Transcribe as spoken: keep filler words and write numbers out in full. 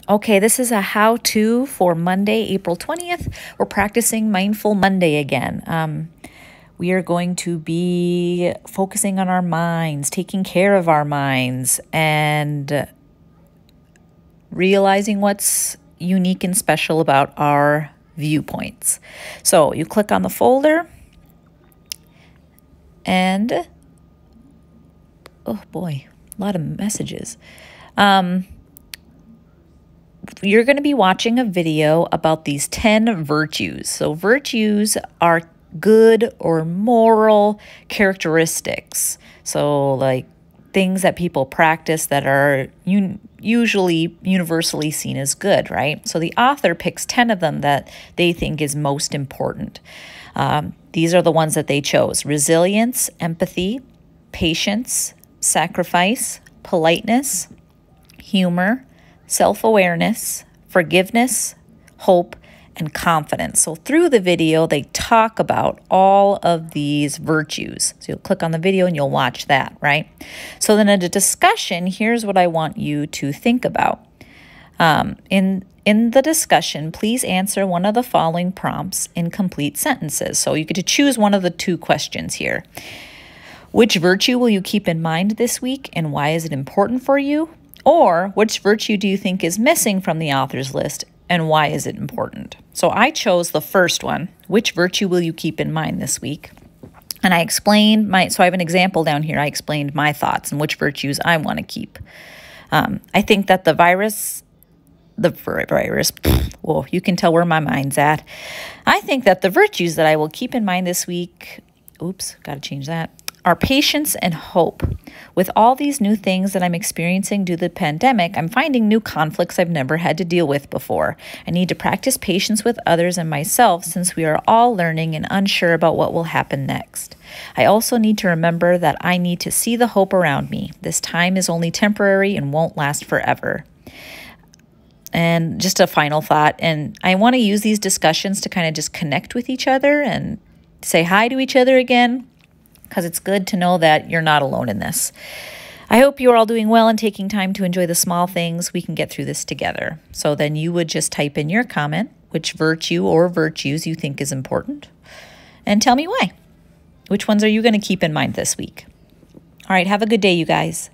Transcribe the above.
Okay, this is a how-to for Monday, April twentieth. We're practicing Mindful Monday again. Um, we are going to be focusing on our minds, taking care of our minds, and realizing what's unique and special about our viewpoints. So you click on the folder, and oh boy, a lot of messages. Um, You're going to be watching a video about these ten virtues. So virtues are good or moral characteristics. So like things that people practice that are un- usually universally seen as good, right? So the author picks ten of them that they think is most important. Um, these are the ones that they chose: resilience, empathy, patience, sacrifice, politeness, humor, self-awareness, forgiveness, hope, and confidence. So through the video, they talk about all of these virtues. So you'll click on the video and you'll watch that, right? So then in a discussion, here's what I want you to think about. Um, in, in the discussion, please answer one of the following prompts in complete sentences. So you get to choose one of the two questions here. Which virtue will you keep in mind this week, and why is it important for you? Or which virtue do you think is missing from the author's list, and why is it important? So I chose the first one. Which virtue will you keep in mind this week? And I explained my, so I have an example down here. I explained my thoughts and which virtues I want to keep. Um, I think that the virus, the virus, whoa, you can tell where my mind's at. I think that the virtues that I will keep in mind this week, oops, got to change that, are patience and hope. With all these new things that I'm experiencing due to the pandemic, I'm finding new conflicts I've never had to deal with before. I need to practice patience with others and myself since we are all learning and unsure about what will happen next. I also need to remember that I need to see the hope around me. This time is only temporary and won't last forever. And just a final thought, and I want to use these discussions to kind of just connect with each other and say hi to each other again, because it's good to know that you're not alone in this. I hope you're all doing well and taking time to enjoy the small things. We can get through this together. So then you would just type in your comment, which virtue or virtues you think is important, and tell me why. Which ones are you going to keep in mind this week? All right, have a good day, you guys.